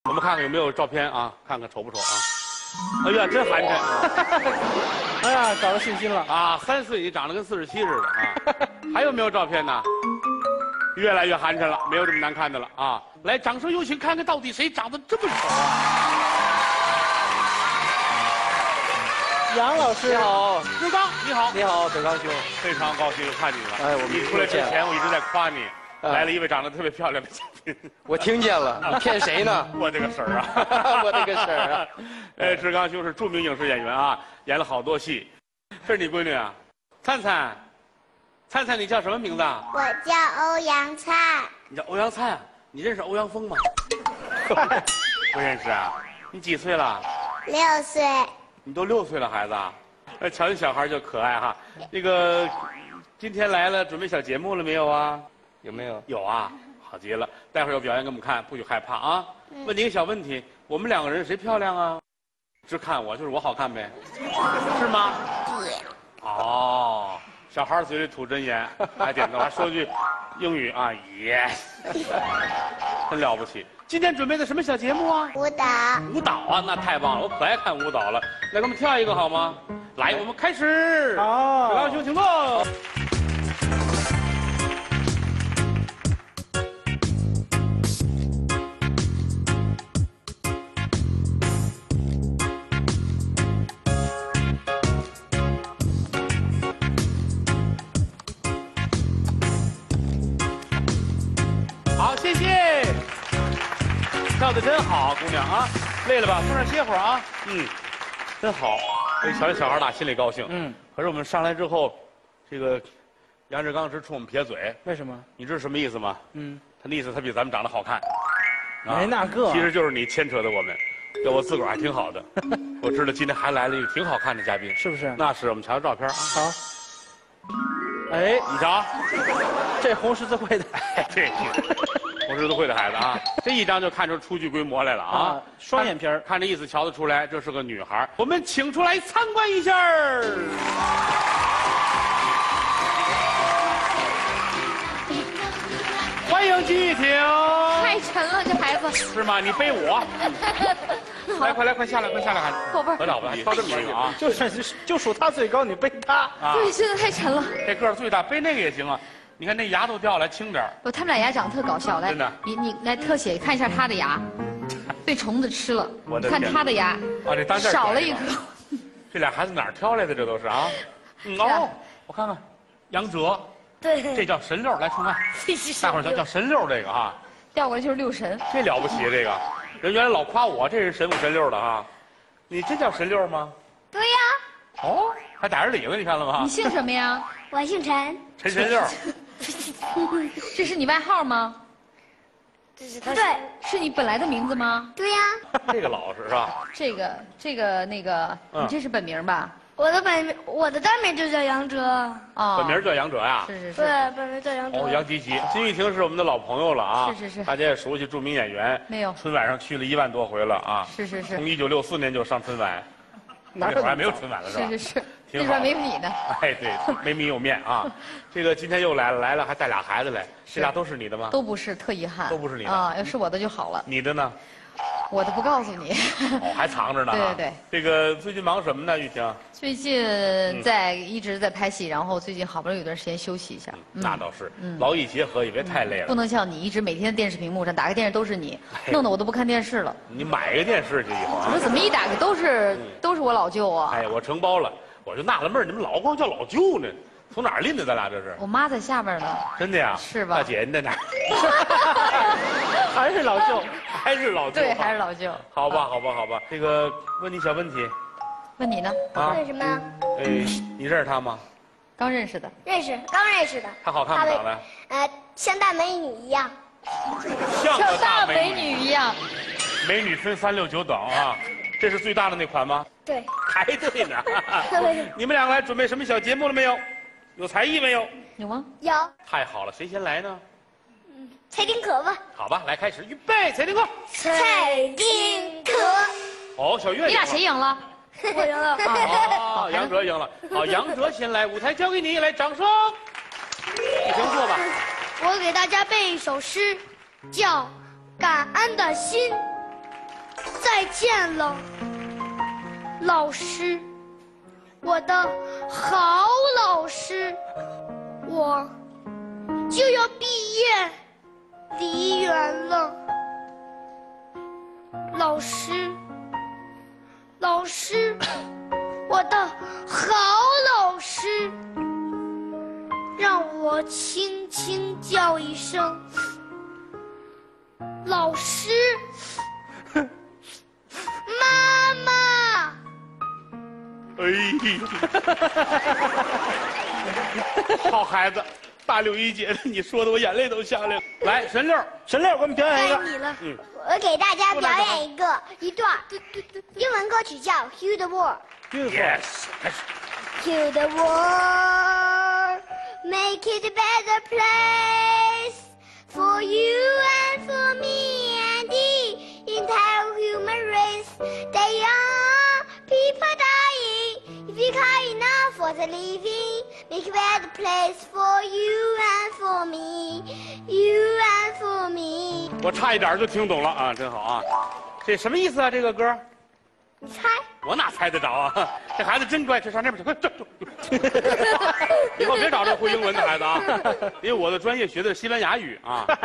我们看看有没有照片啊？看看丑不丑啊？哎呀，真寒碜！ 哎呀，找到信心了啊！3岁你长得跟47似的啊！还有没有照片呢？越来越寒碜了，没有这么难看的了啊！来，掌声有请，看看到底谁长得这么丑啊？ 杨老师， 你好， 志刚，你好， 你好，德刚兄， 非常高兴又看你了。 哎，我们你出来之前我一直在夸你，来了一位长得特别漂亮的嘉宾。 我听见了，你骗谁呢？ 我这个婶儿啊， 我这个婶儿啊。 志刚兄是著名影视演员啊，演了好多戏。这是你闺女啊，灿灿，灿灿，你叫什么名字啊？ 我叫欧阳灿。 你叫欧阳灿啊？你认识欧阳锋吗？不认识啊？你几岁了 ？6岁。 你都6岁了，孩子啊？瞧这小孩就可爱哈。那个，今天来了，准备小节目了没有啊？ 有没有？ 有啊，好极了。待会儿有表演给我们看，不许害怕啊。问你一个小问题，我们2个人谁漂亮啊？只看我，就是我好看呗，是吗？哦，小孩嘴里吐真言，还点头，还说句英语啊，yes， 真了不起。今天准备的什么小节目啊？ 舞蹈。 舞蹈啊，那太棒了，我可爱看舞蹈了。来，给我们跳一个好吗？来，我们开始。 好， 志刚兄，请坐。好，谢谢。跳得真好，姑娘啊，累了吧？坐那儿歇会儿啊。真好。瞧这小孩打心里高兴。可是我们上来之后，这个杨志刚直冲我们撇嘴。 为什么？ 你知道什么意思吗？他的意思他比咱们长得好看。 没那个。 其实就是你牵扯的我们，要我自个儿还挺好的。我知道今天还来了一个挺好看的嘉宾， 是不是？ 那是，我们瞧瞧照片啊。 好。哎， 你瞧， 这红十字会的， 这红十字会的孩子啊，这一张就看出初具规模来了啊！ 双眼皮儿， 看这意思瞧得出来，这是个女孩。我们请出来参观一下。欢迎金玉婷。 太沉了，这孩子。 是吗？你背我。来，快下来，快下来，孩子。 宝贝儿。 可了不得，挑这么一个啊！ 就数他最高，你背他。 啊。 对，现在太沉了。 这个儿最大，背那个也行啊。你看那牙都掉了，轻点儿。 不，他们俩牙长得特搞笑。来， 真的。 你来特写看一下他的牙，被虫子吃了。看他的牙。 啊，这单字少了一颗。 这俩孩子哪儿挑来的？这都是啊。哦，我看看，杨哲。 对。 这叫神六，来出麦。大伙儿叫神六这个啊。 调过来就是6神。 这了不起，这个人原来老夸我，这是神5神6的哈。你真叫神六吗？ 对呀。 哦，还打着理了，你看了吗？ 你姓什么呀？ 我姓陈。 陈神六。 这是你外号吗？ 这是他。 对，是你本来的名字吗？ 对呀。 这个老实是吧？ 这个那个，你这是本名吧？ 我的单名就叫杨哲。 哦。 本名叫杨哲呀？ 是。 对，本名叫杨哲。 哦，杨吉吉，金玉婷是我们的老朋友了啊。 是。 大家也熟悉，著名演员。 没有。 春晚上去了1万多回了啊。 是。 从1964年就上春晚，那会儿还没有春晚了是吧？ 是。 那时候没有你呢。 哎，对，没米有面啊。这个今天又来了，还带俩孩子来，这俩都是你的吗？ 都不是，特遗憾。 都不是你的啊，要是我的就好了。 你的呢？ 我的不告诉你。 哦，还藏着呢。 对。 这个最近忙什么呢，玉婷？ 最近一直在拍戏，然后最近好不容易有段时间休息一下。 那倒是，劳逸结合也别太累了。 不能像你一直每天电视屏幕上打开电视都是你，弄得我都不看电视了。 你买个电视去以后啊。 我说怎么一打开都是我老舅啊？ 哎，我承包了，我就纳了闷，你们老光叫老舅呢？从哪儿拎的？咱俩这是？ 我妈在下边呢。 真的呀？ 是吧？ 大姐你在哪儿？ 还是老舅， 还是老舅。 对，还是老舅。 好吧。这个问你小问题。 问你呢？ 啊？ 问什么？ 你认识他吗？ 刚认识的。 刚认识的。 他好看吗？长得？ 像大美女一样。 像大美女一样。 美女分3、6、9等啊。这是最大的那款吗？ 对。 还对呢。你们2个来准备什么小节目了没有？有才艺没有？ 有吗？ 有。 太好了，谁先来呢？ 蔡丁壳吧。 好吧，来开始，预备，蔡丁壳。 蔡丁壳。 哦，小月。 你俩谁赢了？ 我赢了。 哦，杨哲赢了。好，杨哲先来，舞台交给你，来，掌声。你先坐吧。 我给大家背一首诗，叫《感恩的心》。 再见了，老师，我的好老师，我就要毕业离园了。老师，老师，我的好老师，让我轻轻叫一声老师。妈妈， 好孩子，大六一姐，你说的我眼泪都下来了。来，神六， 神六，给我们表演一个。 该你了。我给大家表演一段英文歌曲，叫《Heal the World》。 Yes， 开始。 Heal the world, make it a better place for you and for me and the entire human race. There are people dying. If you care enough for the living, make a better place for you and for me, you and for me. 我差一点就听懂了啊，真好啊！这什么意思啊？这个歌？ 你猜？ 我哪猜得着啊？这孩子真乖，去上那边去，快走。以后别找这会英文的孩子啊，因为我的专业学的是西班牙语啊。